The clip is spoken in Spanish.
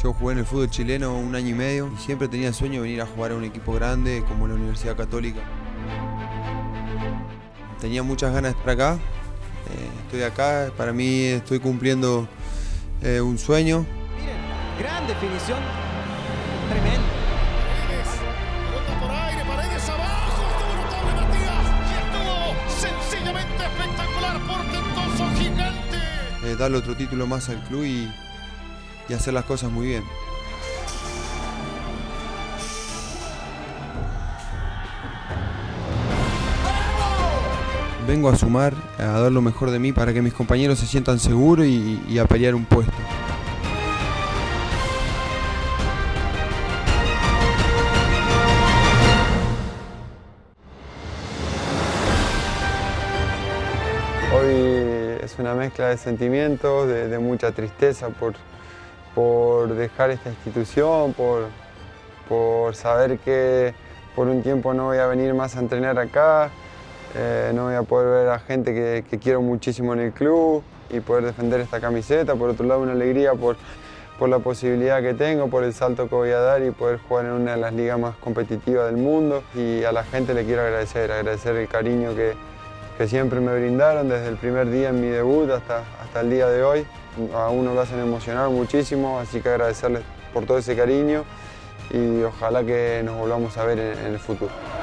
Yo jugué en el fútbol chileno 1 año y medio y siempre tenía el sueño de venir a jugar a un equipo grande como la Universidad Católica. Tenía muchas ganas de estar acá, estoy acá, para mí estoy cumpliendo un sueño. Miren, gran definición, tremendo. Pelota por aire, Paredes abajo, estuvo notable Matías y estuvo sencillamente espectacular, portentoso, gigante. Darle otro título más al club y hacer las cosas muy bien. Vengo a sumar, a dar lo mejor de mí para que mis compañeros se sientan seguros y a pelear un puesto. Hoy es una mezcla de sentimientos, de mucha tristeza por dejar esta institución, por saber que por un tiempo no voy a venir más a entrenar acá, no voy a poder ver a gente que quiero muchísimo en el club y poder defender esta camiseta. Por otro lado, una alegría por la posibilidad que tengo, por el salto que voy a dar y poder jugar en una de las ligas más competitivas del mundo. Y a la gente le quiero agradecer el cariño que siempre me brindaron desde el primer día en mi debut hasta el día de hoy. A uno lo hacen emocionar muchísimo, así que agradecerles por todo ese cariño y ojalá que nos volvamos a ver en el futuro.